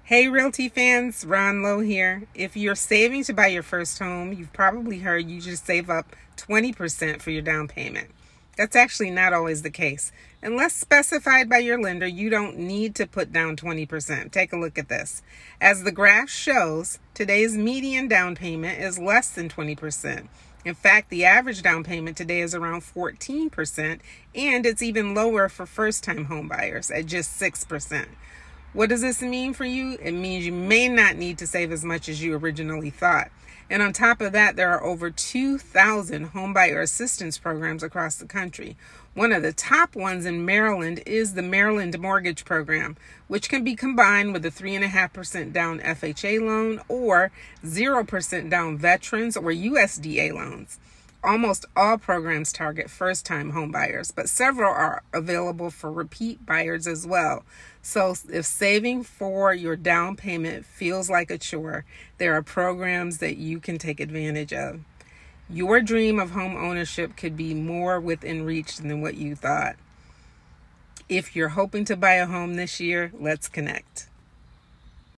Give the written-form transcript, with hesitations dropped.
Hey Realty fans, Ron Lowe here. If you're saving to buy your first home, you've probably heard you just save up 20% for your down payment. That's actually not always the case. Unless specified by your lender, you don't need to put down 20%. Take a look at this. As the graph shows, today's median down payment is less than 20%. In fact, the average down payment today is around 14%, and it's even lower for first-time home buyers at just 6%. What does this mean for you? It means you may not need to save as much as you originally thought. And on top of that, there are over 2,000 homebuyer assistance programs across the country. One of the top ones in Maryland is the Maryland Mortgage Program, which can be combined with a 3.5% down FHA loan or 0% down veterans or USDA loans. Almost all programs target first-time home buyers, but several are available for repeat buyers as well. So if saving for your down payment feels like a chore, there are programs that you can take advantage of. Your dream of home ownership could be more within reach than what you thought. If you're hoping to buy a home this year, let's connect.